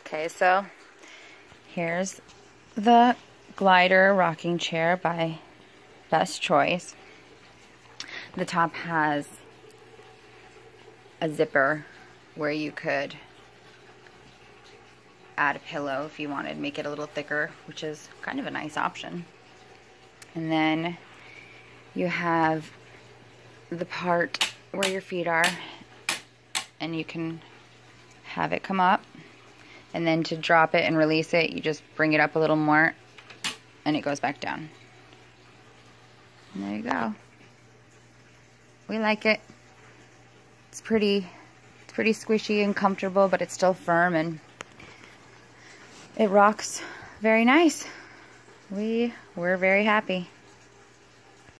Okay, so here's the glider rocking chair by Best Choice. The top has a zipper where you could add a pillow if you wanted, make it a little thicker, which is kind of a nice option. And then you have the part where your feet are, and you can have it come up, and then to drop it and release it, you just bring it up a little more and it goes back down. And there you go. We like it. It's pretty squishy and comfortable, but it's still firm and it rocks very nice. We're very happy.